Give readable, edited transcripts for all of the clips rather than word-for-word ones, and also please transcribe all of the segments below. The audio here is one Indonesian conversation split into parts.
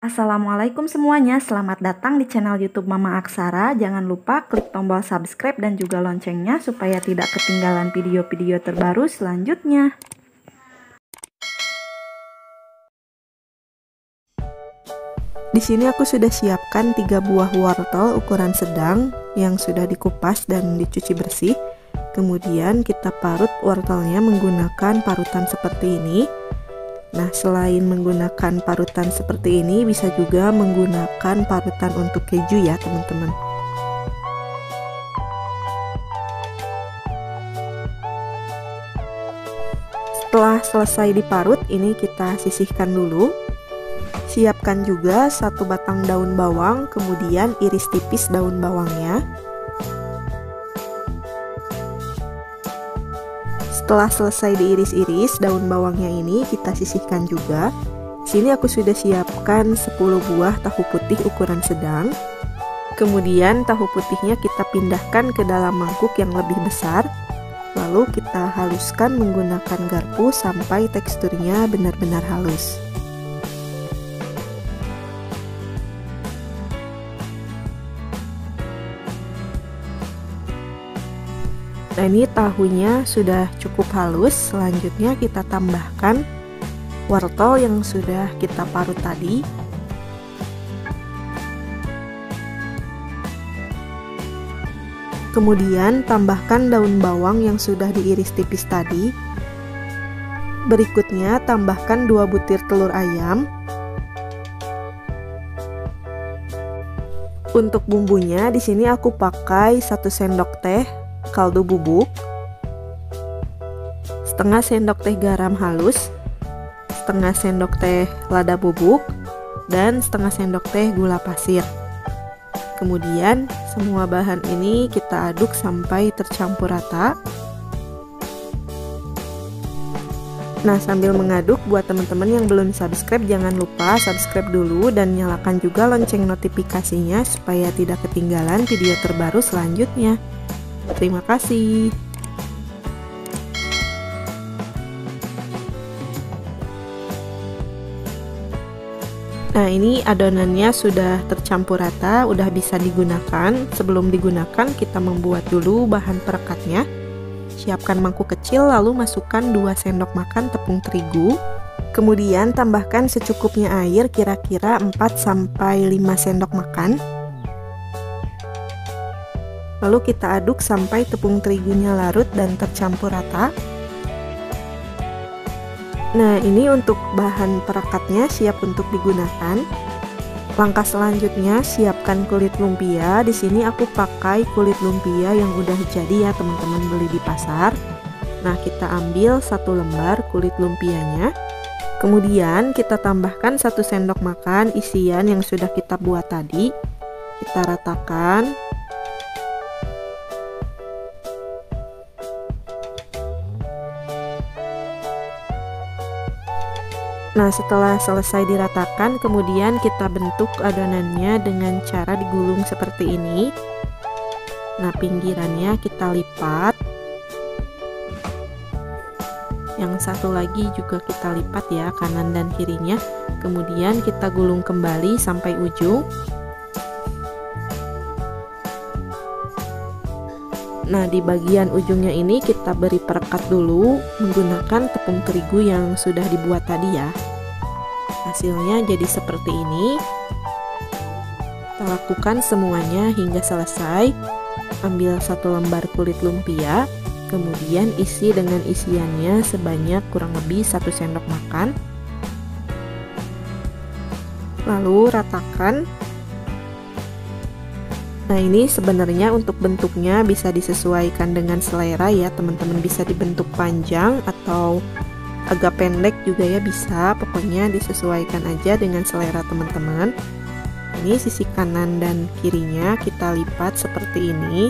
Assalamualaikum semuanya, selamat datang di channel YouTube Mama Aksara. Jangan lupa klik tombol subscribe dan juga loncengnya supaya tidak ketinggalan video-video terbaru selanjutnya. Di sini aku sudah siapkan 3 buah wortel ukuran sedang yang sudah dikupas dan dicuci bersih. Kemudian kita parut wortelnya menggunakan parutan seperti ini. Nah, selain menggunakan parutan seperti ini, bisa juga menggunakan parutan untuk keju ya, teman-teman. Setelah selesai diparut, ini kita sisihkan dulu. Siapkan juga 1 batang daun bawang, kemudian iris tipis daun bawangnya. Setelah selesai diiris-iris daun bawangnya ini, kita sisihkan juga. Sini aku sudah siapkan 10 buah tahu putih ukuran sedang. Kemudian tahu putihnya kita pindahkan ke dalam mangkuk yang lebih besar. Lalu kita haluskan menggunakan garpu sampai teksturnya benar-benar halus. Nah, ini tahunya sudah cukup halus. Selanjutnya kita tambahkan wortel yang sudah kita parut tadi. Kemudian tambahkan daun bawang yang sudah diiris tipis tadi. Berikutnya tambahkan 2 butir telur ayam. Untuk bumbunya di sini aku pakai 1 sendok teh kaldu bubuk, setengah sendok teh garam halus, setengah sendok teh lada bubuk, dan setengah sendok teh gula pasir. Kemudian semua bahan ini kita aduk sampai tercampur rata. Nah, sambil mengaduk, buat teman-teman yang belum subscribe, jangan lupa subscribe dulu dan nyalakan juga lonceng notifikasinya supaya tidak ketinggalan video terbaru selanjutnya. Terima kasih. Nah, ini adonannya sudah tercampur rata, udah bisa digunakan. Sebelum digunakan, kita membuat dulu bahan perekatnya. Siapkan mangkuk kecil, lalu masukkan 2 sendok makan tepung terigu. Kemudian tambahkan secukupnya air, kira-kira 4-5 sendok makan. Lalu kita aduk sampai tepung terigunya larut dan tercampur rata. Nah, ini untuk bahan perekatnya siap untuk digunakan. Langkah selanjutnya, siapkan kulit lumpia. Di sini aku pakai kulit lumpia yang udah jadi ya, teman-teman, beli di pasar. Nah, kita ambil 1 lembar kulit lumpianya. Kemudian kita tambahkan 1 sendok makan isian yang sudah kita buat tadi. Kita ratakan. Nah, setelah selesai diratakan, kemudian kita bentuk adonannya dengan cara digulung seperti ini. Nah, pinggirannya kita lipat. Yang satu lagi juga kita lipat ya, kanan dan kirinya. Kemudian kita gulung kembali sampai ujung. Nah, di bagian ujungnya ini kita beri perekat dulu menggunakan tepung terigu yang sudah dibuat tadi ya. Hasilnya jadi seperti ini. Kita lakukan semuanya hingga selesai. Ambil 1 lembar kulit lumpia, kemudian isi dengan isiannya sebanyak kurang lebih 1 sendok makan. Lalu ratakan. Nah, ini sebenarnya untuk bentuknya bisa disesuaikan dengan selera ya, teman-teman. Bisa dibentuk panjang atau agak pendek juga ya, bisa. Pokoknya disesuaikan aja dengan selera teman-teman. Ini sisi kanan dan kirinya kita lipat seperti ini.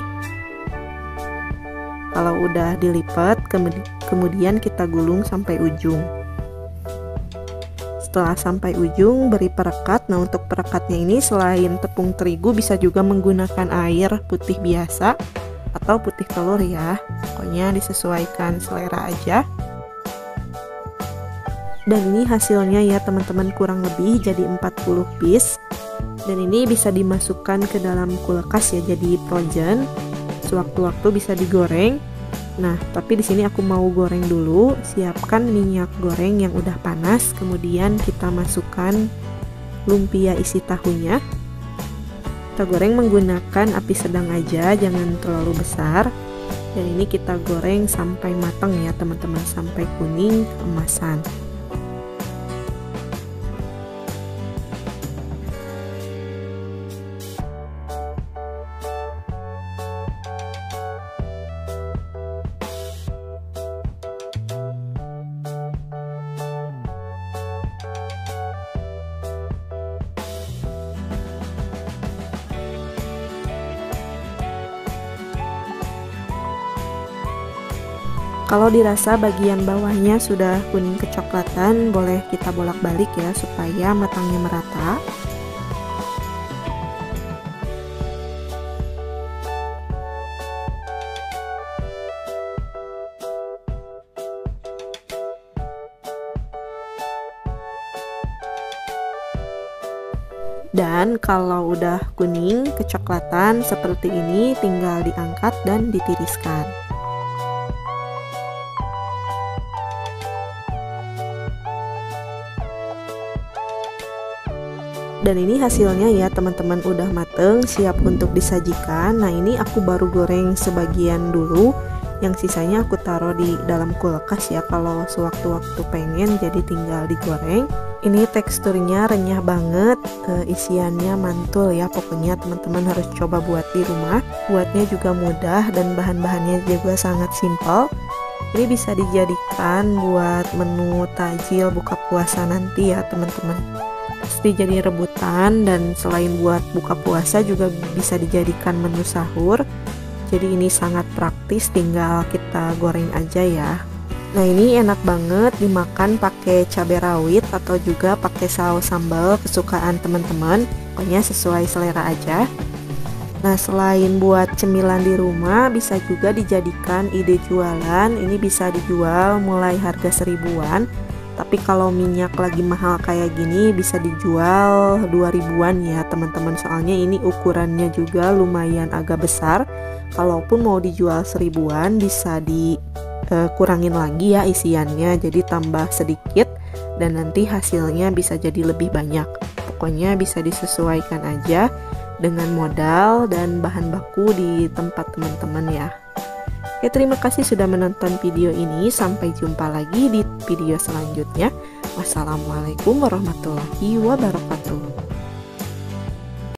Kalau udah dilipat, kemudian kita gulung sampai ujung. Setelah sampai ujung, beri perekat. Nah, untuk perekatnya ini selain tepung terigu bisa juga menggunakan air putih biasa atau putih telur ya. Pokoknya disesuaikan selera aja. Dan ini hasilnya ya teman-teman, kurang lebih jadi 40 piece. Dan ini bisa dimasukkan ke dalam kulkas ya, jadi frozen. Sewaktu-waktu bisa digoreng. Nah, tapi di sini aku mau goreng dulu. Siapkan minyak goreng yang udah panas, kemudian kita masukkan lumpia isi tahunya. Kita goreng menggunakan api sedang aja, jangan terlalu besar. Dan ini kita goreng sampai matang ya teman-teman, sampai kuning keemasan. Kalau dirasa bagian bawahnya sudah kuning kecoklatan, boleh kita bolak-balik ya supaya matangnya merata. Dan kalau udah kuning kecoklatan seperti ini, tinggal diangkat dan ditiriskan. Dan ini hasilnya ya teman-teman, udah mateng, siap untuk disajikan. Nah, ini aku baru goreng sebagian dulu, yang sisanya aku taruh di dalam kulkas ya, kalau sewaktu-waktu pengen jadi tinggal digoreng. Ini teksturnya renyah banget, isiannya mantul ya, pokoknya teman-teman harus coba buat di rumah. Buatnya juga mudah dan bahan-bahannya juga sangat simpel. Ini bisa dijadikan buat menu takjil buka puasa nanti ya teman-teman. Pasti jadi rebutan, dan selain buat buka puasa juga bisa dijadikan menu sahur. Jadi ini sangat praktis, tinggal kita goreng aja ya. Nah, ini enak banget dimakan pakai cabai rawit atau juga pakai saus sambal kesukaan teman-teman. Pokoknya sesuai selera aja. Nah, selain buat cemilan di rumah, bisa juga dijadikan ide jualan. Ini bisa dijual mulai harga 1000-an. Tapi kalau minyak lagi mahal kayak gini bisa dijual 2000-an ya teman-teman. Soalnya ini ukurannya juga lumayan agak besar. Kalaupun mau dijual 1000-an bisa dikurangin lagi ya isiannya, jadi tambah sedikit dan nanti hasilnya bisa jadi lebih banyak. Pokoknya bisa disesuaikan aja dengan modal dan bahan baku di tempat teman-teman ya. Oke, terima kasih sudah menonton video ini. Sampai jumpa lagi di video selanjutnya. Wassalamualaikum warahmatullahi wabarakatuh.